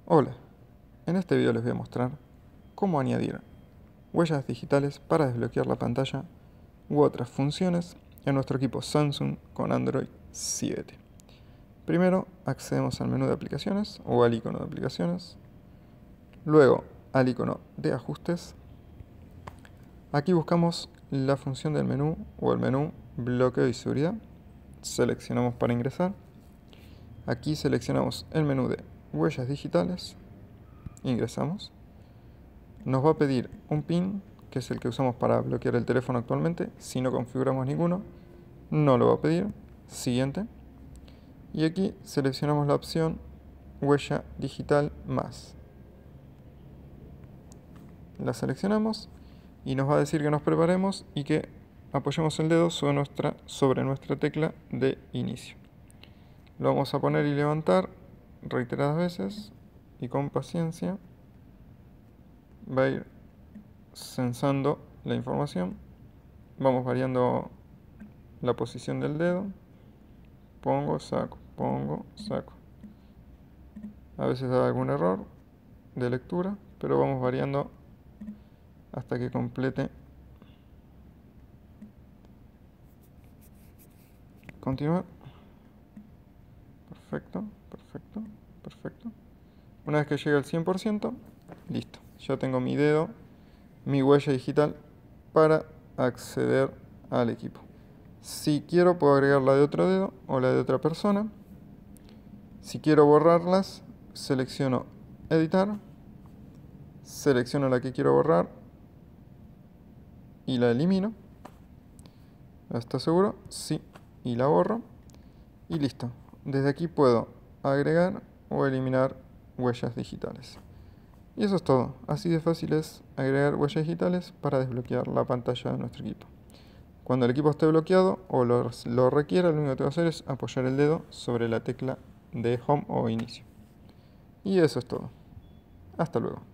Hola, en este video les voy a mostrar cómo añadir huellas digitales para desbloquear la pantalla u otras funciones en nuestro equipo Samsung con Android 7. Primero accedemos al menú de aplicaciones o al icono de aplicaciones, luego al icono de ajustes. Aquí buscamos la función del menú o el menú bloqueo y seguridad, seleccionamos para ingresar. Aquí seleccionamos el menú de huellas digitales, ingresamos. Nos va a pedir un PIN, que es el que usamos para bloquear el teléfono actualmente. Si no configuramos ninguno, no lo va a pedir. Siguiente. Y aquí seleccionamos la opción huella digital más. La seleccionamos y nos va a decir que nos preparemos y que apoyemos el dedo sobre nuestra tecla de inicio. Lo vamos a poner y levantar reiteradas veces y con paciencia va a ir censando la información. Vamos variando la posición del dedo. Pongo, saco, pongo, saco. A veces da algún error de lectura, pero vamos variando hasta que complete. Continuar. Perfecto, perfecto, perfecto. Una vez que llegue al 100%, listo. Ya tengo mi dedo, mi huella digital para acceder al equipo. Si quiero, puedo agregar la de otro dedo o la de otra persona. Si quiero borrarlas, selecciono editar, selecciono la que quiero borrar y la elimino. ¿Está seguro? Sí. Y la borro. Y listo. Desde aquí puedo agregar o eliminar huellas digitales. Y eso es todo. Así de fácil es agregar huellas digitales para desbloquear la pantalla de nuestro equipo. Cuando el equipo esté bloqueado o lo requiera, lo único que tengo que hacer es apoyar el dedo sobre la tecla de Home o Inicio. Y eso es todo. Hasta luego.